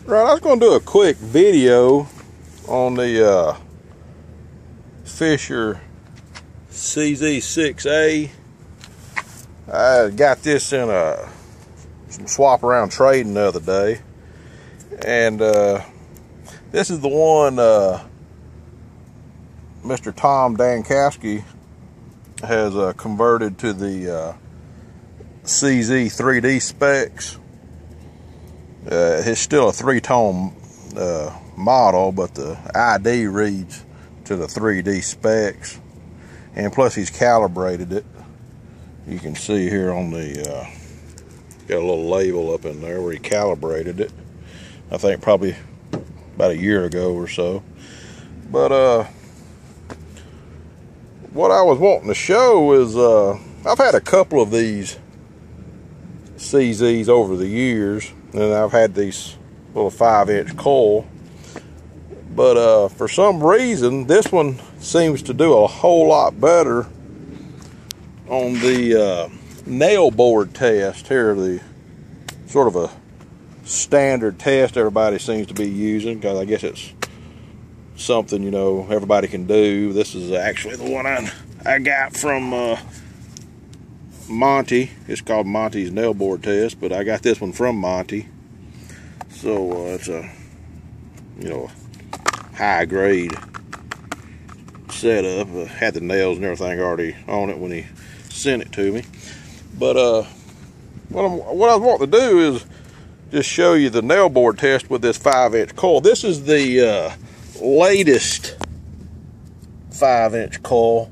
Right, I was going to do a quick video on the Fisher CZ-6a. I got this in some swap around trading the other day, and this is the one Mr. Tom Dankowski has converted to the CZ 3D specs. It's still a 3-tone model, but the ID reads to the 3D specs, and plus he's calibrated it. You can see here on the got a little label up in there where he calibrated it. I think probably about a year ago or so. But what I was wanting to show is I've had a couple of these CZs over the years, and I've had these little 5-inch coil, but for some reason this one seems to do a whole lot better on the nail board test here, the sort of a standard test everybody seems to be using, because I guess it's something, you know, everybody can do. This is actually the one I got from Monty. It's called Monty's nail board test, but I got this one from Monty. So it's a, you know, high grade setup. Had the nails and everything already on it when he sent it to me. But what I was wanting to do is just show you the nail board test with this 5-inch coil. This is the latest 5-inch coil.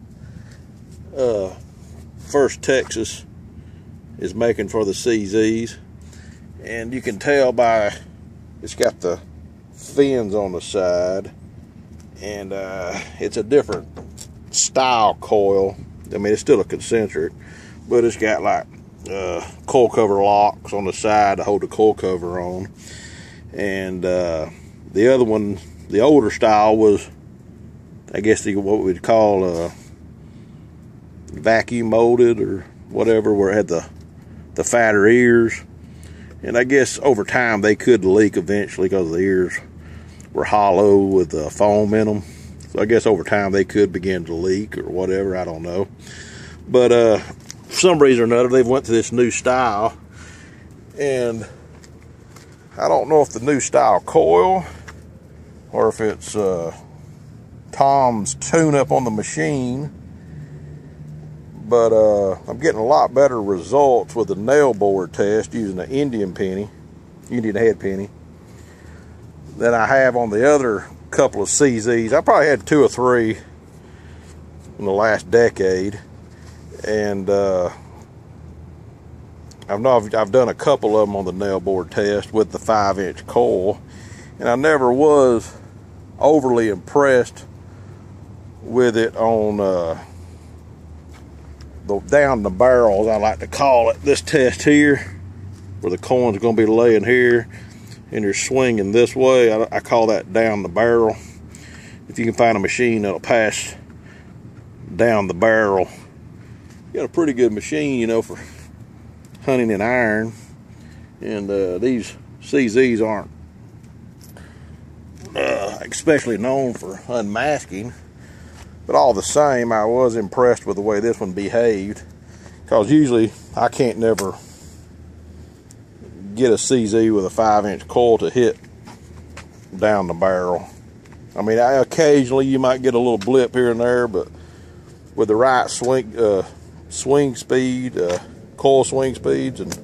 First Texas is making for the CZs, and you can tell by it's got the fins on the side, and it's a different style coil. I mean, it's still a concentric, but it's got like coil cover locks on the side to hold the coil cover on. And the other one, the older style, was, I guess, what we'd call vacuum molded or whatever, where it had the fatter ears. And I guess over time they could leak eventually because the ears were hollow with foam in them. So I guess over time they could begin to leak or whatever, I don't know. But for some reason or another, they've went to this new style, and I don't know if the new style coil or if it's Tom's tune-up on the machine, but I'm getting a lot better results with the nail board test using the Indian head penny, than I have on the other couple of CZs. I probably had 2 or 3 in the last decade, and I've done a couple of them on the nail board test with the 5-inch coil, and I never was overly impressed with it on the down the barrels, I like to call it. This test here, where the coin's going to be laying here and you're swinging this way, I call that down the barrel. If you can find a machine that'll pass down the barrel, you got a pretty good machine, you know, for hunting in iron. And these CZs aren't especially known for unmasking, but all the same, I was impressed with the way this one behaved, because usually I can't never get a CZ with a 5-inch coil to hit down the barrel. I mean, occasionally you might get a little blip here and there, but with the right swing speed, coil swing speeds, and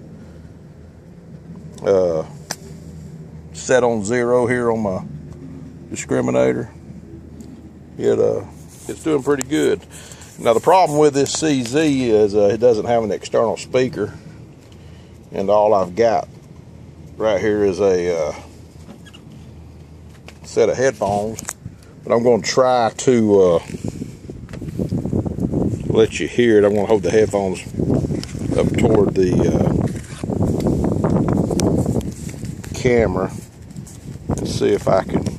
set on 0 here on my discriminator, it's doing pretty good. Now the problem with this CZ is it doesn't have an external speaker, and all I've got right here is a set of headphones. But I'm going to try to let you hear it. I'm going to hold the headphones up toward the camera and see if I can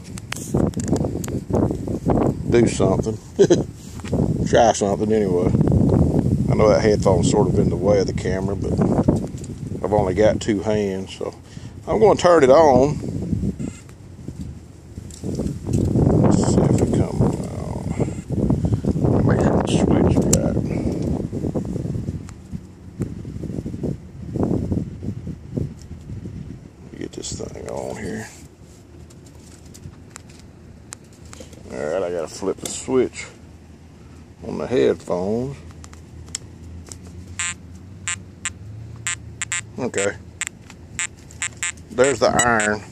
do something. Try something anyway. I know that headphone's sort of in the way of the camera, but I've only got 2 hands, so I'm going to turn it on this thing on here. Alright, I gotta flip the switch on the headphones. Okay. There's the iron.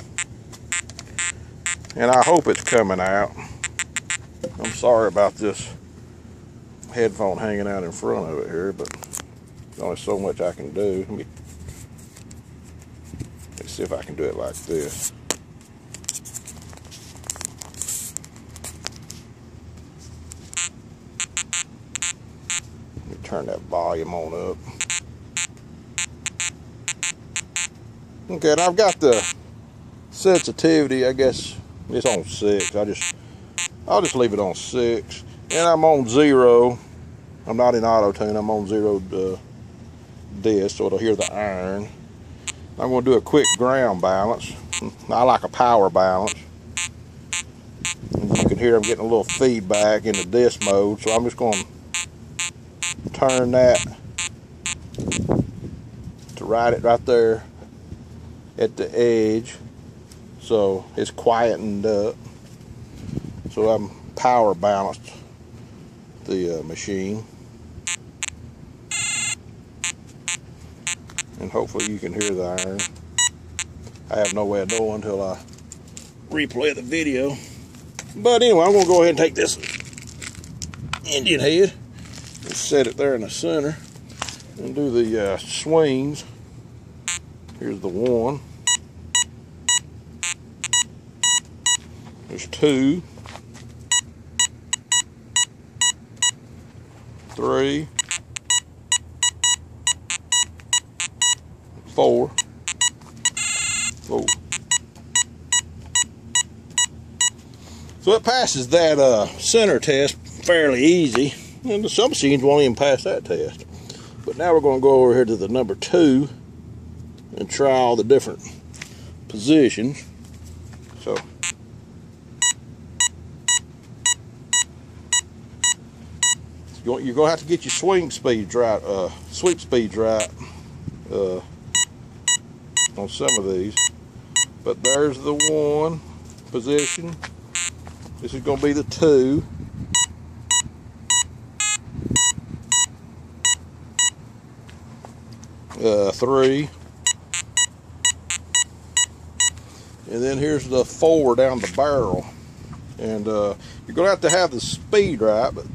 And I hope it's coming out. I'm sorry about this headphone hanging out in front of it here, but there's only so much I can do. Let's see if I can do it like this. Let me turn that volume on up. Okay, and I've got the sensitivity, I guess it's on 6. I'll just leave it on 6. And I'm on 0. I'm not in auto tune, I'm on 0 disc, so it'll hear the iron. I'm going to do a quick ground balance. I like a power balance. And you can hear I'm getting a little feedback in the disc mode, so I'm just going to turn that to right it right there at the edge, so it's quietened up. So I'm power balanced the machine, and hopefully you can hear the iron. I have no way of knowing until I replay the video. But anyway, I'm going to go ahead and take this Indian head and set it there in the center and do the swings. Here's the 1. There's 2. 3. 4. Oh. So it passes that center test fairly easy, and some machines won't even pass that test. But now we're going to go over here to the number 2 and try all the different positions. So you're going to have to get your swing speeds right, sweep speeds right on some of these. But there's the 1 position. This is going to be the 2. Three. And then here's the 4 down the barrel. And you're going to have the speed right, but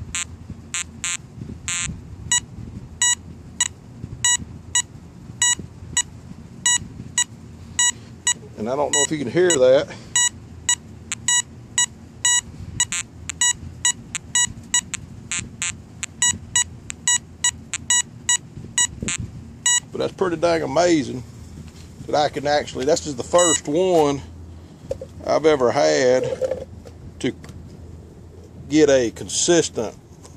and I don't know if you can hear that. But that's pretty dang amazing that I can actually, that's just the first one I've ever had to get a consistent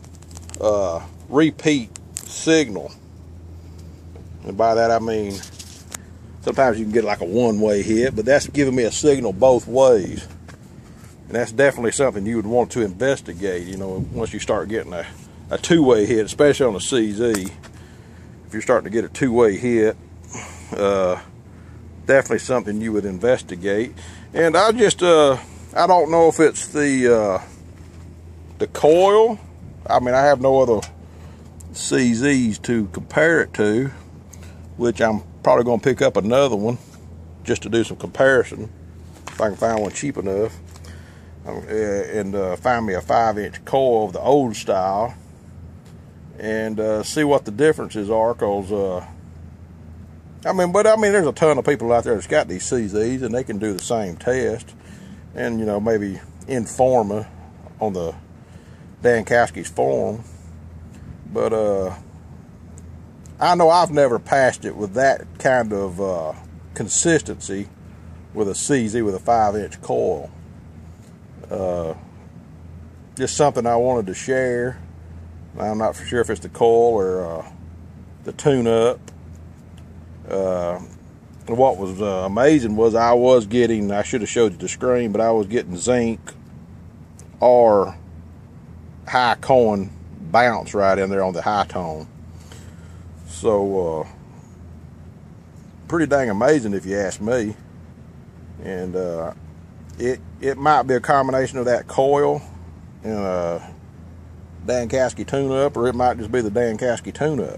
repeat signal. And by that I mean, sometimes you can get like a one-way hit, but that's giving me a signal both ways. And that's definitely something you would want to investigate, you know, once you start getting a two-way hit, especially on the CZ. If you're starting to get a two-way hit, definitely something you would investigate. And I don't know if it's the coil. I mean, I have no other CZs to compare it to, which I'm probably going to pick up another one just to do some comparison if I can find one cheap enough, and find me a 5-inch coil of the old style and see what the differences are. Cause I mean, there's a ton of people out there that's got these CZs and they can do the same test, and you know, maybe inform me on the Dan Kowski's forum. But I know I've never passed it with that kind of consistency with a CZ with a 5-inch coil. Just something I wanted to share. I'm not for sure if it's the coil or the tune-up. What was amazing was I was getting, I should have showed you the screen, but I was getting zinc or high coin bounce right in there on the high tone. So pretty dang amazing if you ask me. And it might be a combination of that coil and a Dan Caskey tune-up, or it might just be the Dan Caskey tune-up.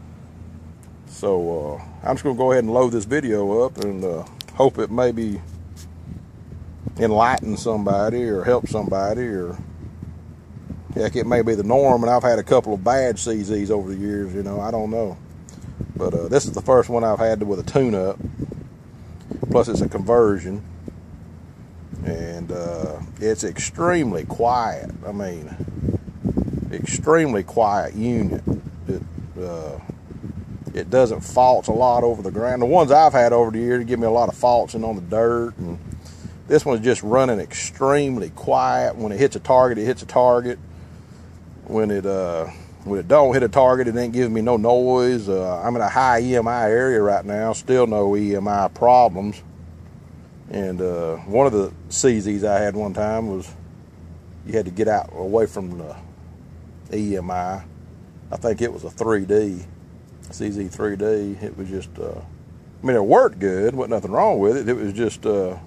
So I'm just going to go ahead and load this video up and hope it maybe enlighten somebody or help somebody, or heck, it may be the norm, and I've had a couple of bad CZs over the years, you know, I don't know. But this is the first one I've had with a tune-up. Plus it's a conversion. And it's extremely quiet. I mean, extremely quiet unit. It doesn't faults a lot over the ground. The ones I've had over the years give me a lot of faults in on the dirt, and this one's just running extremely quiet. When it hits a target, it hits a target. When it don't hit a target, it ain't giving me no noise. I'm in a high EMI area right now, still no EMI problems. And one of the CZs I had one time was you had to get out away from the EMI. I think it was a 3D, CZ-3D. It was just, I mean, it worked good. Wasn't nothing wrong with it. It was just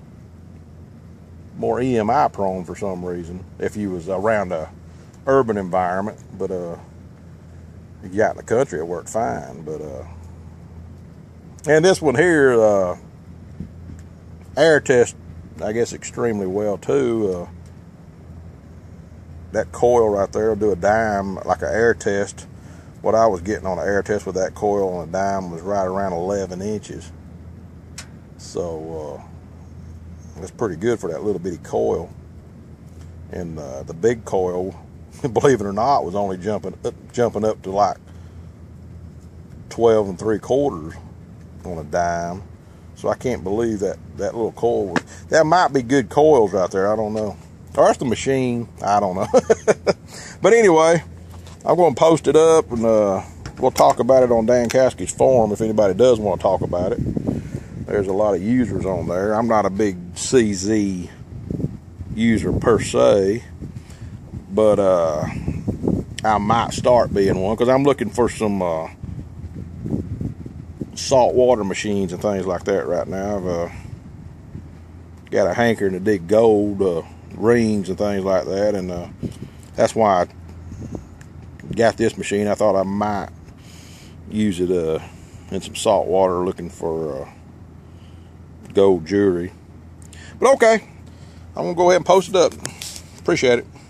more EMI prone for some reason if you was around a urban environment. But if you got in the country, it worked fine. But and this one here, air test, I guess, extremely well too. That coil right there will do a dime like an air test. What I was getting on an air test with that coil on a dime was right around 11 inches. So that's pretty good for that little bitty coil. And the big coil, believe it or not, was only jumping up to like 12 3/4 on a dime. So I can't believe that little coil was, that might be good coils right there, I don't know. Or that's the machine, I don't know. But anyway, I'm going to post it up, and we'll talk about it on Dan Caskey's forum if anybody does want to talk about it. There's a lot of users on there. I'm not a big CZ user per se, but I might start being one, because I'm looking for some saltwater machines and things like that right now. I've got a hankering to dig gold rings and things like that, and that's why I got this machine. I thought I might use it in some salt water, looking for gold jewelry. But okay, I'm gonna go ahead and post it up. Appreciate it.